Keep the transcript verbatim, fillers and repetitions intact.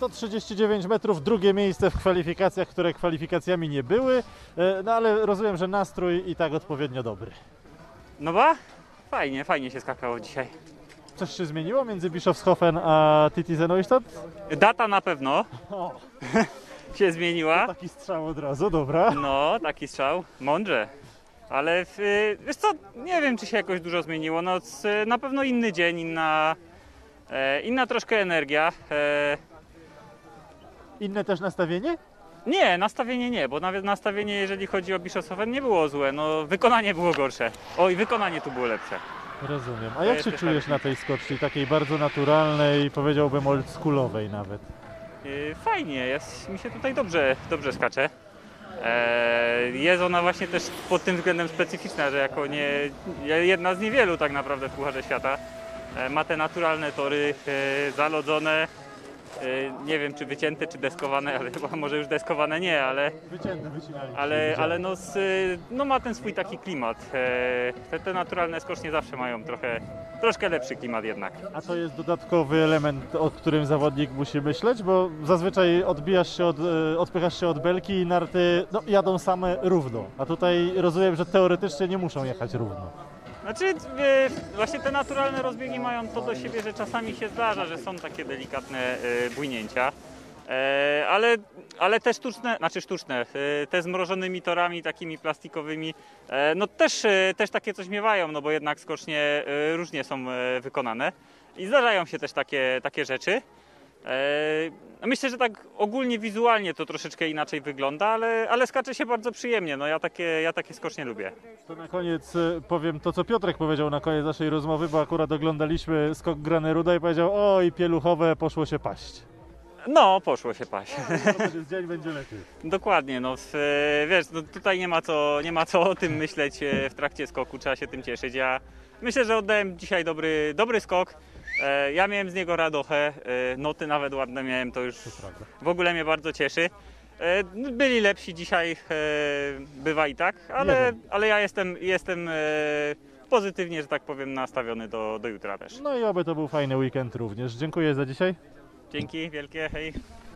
sto trzydzieści dziewięć metrów, drugie miejsce w kwalifikacjach, które kwalifikacjami nie były, no ale rozumiem, że nastrój i tak odpowiednio dobry. No ba, fajnie, fajnie się skakało dzisiaj. Coś się zmieniło między Bischofshofen a Titisee-Neustadt? Data na pewno O, się zmieniła. taki strzał od razu, dobra. No, taki strzał, mądrze. Ale w, wiesz co, nie wiem, czy się jakoś dużo zmieniło. No, c- na pewno inny dzień, inna, e, inna troszkę energia. E, Inne też nastawienie? nie, nastawienie nie, bo nawet nastawienie, jeżeli chodzi o Bischofshofen, nie było złe. No, wykonanie było gorsze. Oj, wykonanie tu było lepsze. Rozumiem. A jak jest się też czujesz tak. na tej skoczni, takiej bardzo naturalnej, powiedziałbym oldschoolowej nawet? E, fajnie, jest, mi się tutaj dobrze, dobrze skacze. E, jest ona właśnie też pod tym względem specyficzna, że jako nie, jedna z niewielu tak naprawdę w Pucharze Świata e, ma te naturalne tory e, zalodzone, e, nie wiem czy wycięte, czy deskowane, ale chyba może już deskowane nie, ale, Wycięte, wycinali. ale, ale no, z, no ma ten swój taki klimat. E, te, te naturalne skocznie zawsze mają trochę, troszkę lepszy klimat jednak. A to jest dodatkowy element, o którym zawodnik musi myśleć, bo zazwyczaj odbijasz się od, e, odpychasz się od belki i narty no, jadą same równo. A tutaj rozumiem, że teoretycznie nie muszą jechać równo. Znaczy, e, właśnie te naturalne rozbiegi mają to do siebie, że czasami się zdarza, że są takie delikatne e, bujnięcia, e, ale, ale te sztuczne, znaczy sztuczne, e, te zmrożonymi torami takimi plastikowymi, e, no też, e, też takie coś miewają, no bo jednak skocznie e, różnie są e, wykonane i zdarzają się też takie, takie rzeczy. E, Myślę, że tak ogólnie wizualnie to troszeczkę inaczej wygląda, ale, ale skacze się bardzo przyjemnie, no ja takie, ja takie skocznie lubię. To na koniec e, powiem to, co Piotrek powiedział na koniec naszej rozmowy, bo akurat oglądaliśmy skok Graneruda i powiedział: oj, pieluchowe, poszło się paść. No, poszło się paść. Będzie dzień, będzie lepiej. Dokładnie, no w, e, wiesz, no tutaj nie ma, co, nie ma co o tym myśleć e, w trakcie skoku, trzeba się tym cieszyć. Ja myślę, że oddałem dzisiaj dobry, dobry skok. E, Ja miałem z niego radochę, e, noty nawet ładne miałem, to już prawda. w ogóle mnie bardzo cieszy. E, Byli lepsi dzisiaj, e, bywa i tak, ale, Jeden. ale ja jestem, jestem e, pozytywnie, że tak powiem, nastawiony do, do jutra też. No i oby to był fajny weekend również. Dziękuję za dzisiaj. Dzięki wielkie, hej.